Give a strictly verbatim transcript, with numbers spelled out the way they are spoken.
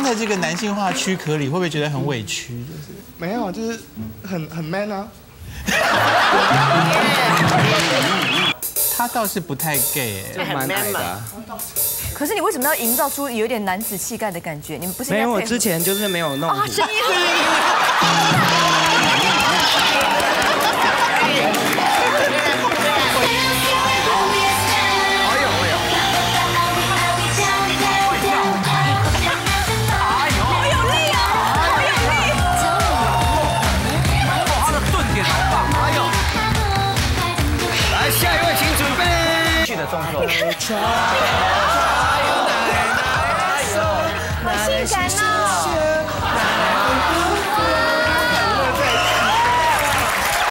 在这个男性化躯壳里，会不会觉得很委屈？就是没有，就是很很 man 啊。 他倒是不太 gay， 就蛮矮的。 可是你为什么要营造出有点男子气概的感觉？你们不是没有，我之前就是没有弄。 啊，声音很。动作，好性感啊！